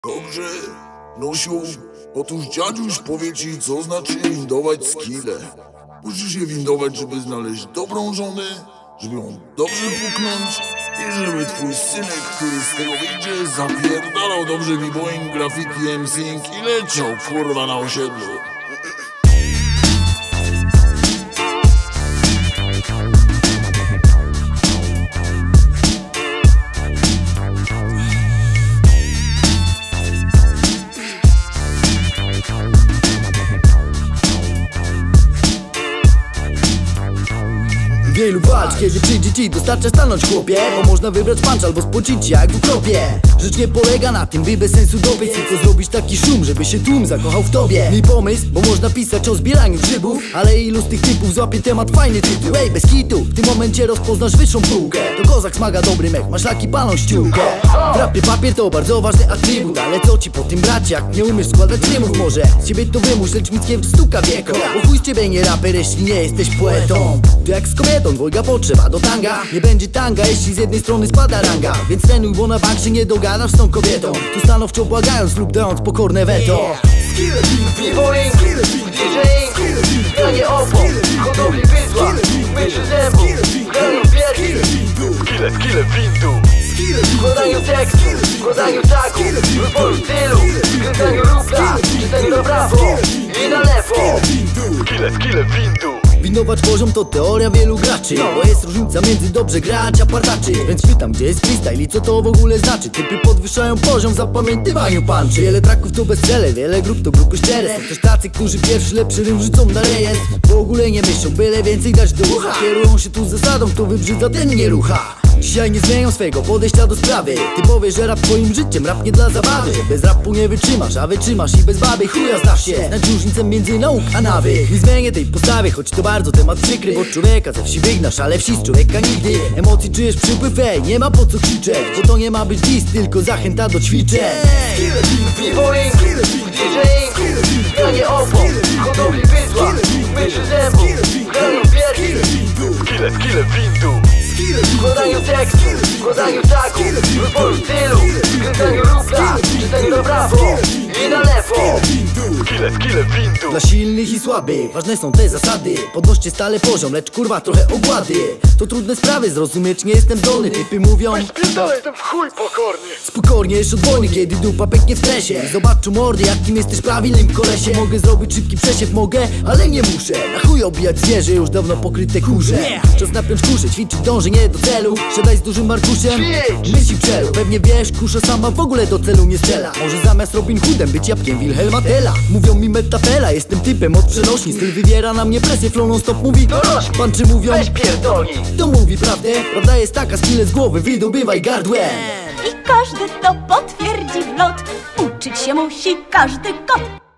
Dobrze, Nosiu, otóż dziaduś powie ci, co znaczy windować skille. Musisz je windować, żeby znaleźć dobrą żonę, żeby ją dobrze puknąć i żeby twój synek, który z tego wyjdzie, zapierdalał dobrze b-boying, graffiti, emceeing i leciał kurwa na osiedlu. Wielu walcz, kiedy przyjdzie ci, dostarcza stanąć chłopie. Bo można wybrać punch albo spocić cię jak w ukropie. Rzecz nie polega na tym, by bez sensu dobiec, tylko zrobić taki szum, żeby się tłum zakochał w tobie. Mój pomysł, bo można pisać o zbieraniu grzybów, ale ilu z tych typów złapie temat fajny tytuł. Ej, bez kitu, w tym momencie rozpoznasz wyższą półkę. To kozak smaga dobry mech, maślaki palą ściółkę. W rapie papier to bardzo ważny atrybut, ale co ci po tym bracie, jak nie umiesz składać rymów? Może z ciebie to wymusz, lecz mi stuka wieko. Bo chuj z ciebie nie raper, jeśli nie jesteś poetą. To jak z kobietą, dwojga potrzeba do tanga. Nie będzie tanga, jeśli z jednej strony spada ranga. Więc trenuj, bo na bank się nie dogadasz z tą kobietą. Tu stanowczo błagając lub dając pokorne weto. B-boying, DJing, zmianie opon, hodowli bydła, myszy zębów, graniu piersi, skille windu, składaniu tekstu, składaniu taków, wyboru stylu, kręcaniu rupla, czytaniu na prawo i na lewo, skille windu. Windować poziom to teoria wielu graczy, bo jest różnica między dobrze grać a partaczy. Więc pytam, gdzie jest freestyle i co to w ogóle znaczy? Typy podwyższają poziom w zapamiętywaniu punczy. Wiele traków to bestseller, wiele grup to grupy szczere. Są też tacy, którzy pierwszy lepszy rym rzucą na rejestr. W ogóle nie myślą, byle więcej dać do ucha. Kierują się tu zasadą, kto wybrzydza, ten nie rucha. Dzisiaj nie zmienią swojego podejścia do sprawy. Ty powiesz, że rap twoim życiem, rap nie dla zabawy. Że bez rapu nie wytrzymasz, a wytrzymasz i bez baby. Chuja znasz się, znać różnicę między nauk a nawyk. Nie zmienię tej postawy, choć to bardzo temat przykry. Bo człowieka ze wsi wygnasz, ale wsi z człowieka nigdy. Emocji czujesz przypływ, ej, nie ma po co krzyczeć. Bo to nie ma być dis, tylko zachęta do ćwiczeń. B-boying, DJing, zmianie opon, hodowli bydła, myszy zębów, graniu piersi, skille windu, składaniu tekstu, składaniu taków, wyboru stylu, kręcaniu rupla, czytaniu na prawo i na lewo, skille windu. Dla silnych i słabych ważne są te zasady. Podnoście stale poziom, lecz kurwa trochę ogłady. To trudne sprawy, zrozumieć nie jestem zdolny. Typy mówią, spierdolę, jestem w chuj pokorny. spokojnie, jeszcze od wojny, kiedy dupa pęknie w stresie. Zobaczcie mordy, jakim jesteś prawilnym kolesie. Mogę zrobić szybki przesiew, mogę, ale nie muszę. Na chuj obijać zwierzę, już dawno pokryte kurze. Czas napiąć kuszę, ćwiczyć dąży nie do celu. Siadaj z dużym Markusiem, myśli przelu. Pewnie wiesz, kusza sama w ogóle do celu nie strzela. Może zamiast Robin Hoodem być jabłkiem Wilhelma Tella. Mówią mi metafela, jestem typem od przenośni. Styl wywiera na mnie presję, flow non stop mówi panczy mówią, weź pierdolni. to mówi prawdę. Prawda jest taka, skille z głowy wydobywaj gardłem. I każdy to potwierdzi w lot. Uczyć się musi każdy kot.